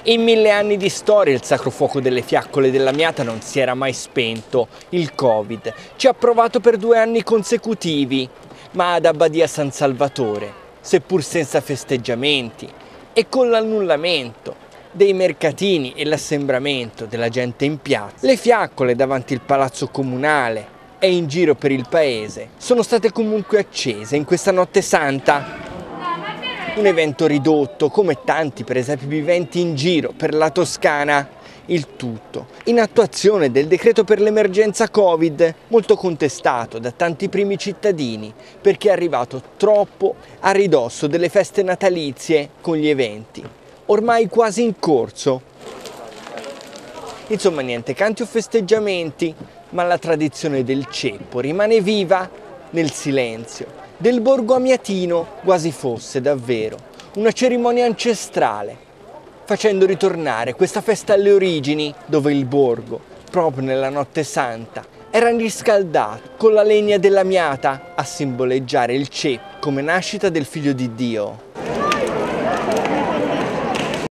In 1000 anni di storia il sacro fuoco delle fiaccole dell'Amiata non si era mai spento. Il Covid ci ha provato per 2 anni consecutivi, ma ad Abbadia San Salvatore, seppur senza festeggiamenti e con l'annullamento dei mercatini e l'assembramento della gente in piazza, le fiaccole davanti il palazzo comunale e in giro per il paese sono state comunque accese in questa notte santa. Un evento ridotto, come tanti presepi viventi in giro per la Toscana, il tutto in attuazione del decreto per l'emergenza Covid, molto contestato da tanti primi cittadini perché è arrivato troppo a ridosso delle feste natalizie con gli eventi, ormai quasi in corso. Insomma niente canti o festeggiamenti, ma la tradizione del ceppo rimane viva nel silenzio del borgo amiatino, quasi fosse davvero una cerimonia ancestrale, facendo ritornare questa festa alle origini, dove il borgo, proprio nella notte santa, era riscaldato con la legna dell'Amiata a simboleggiare il ceppo come nascita del figlio di Dio.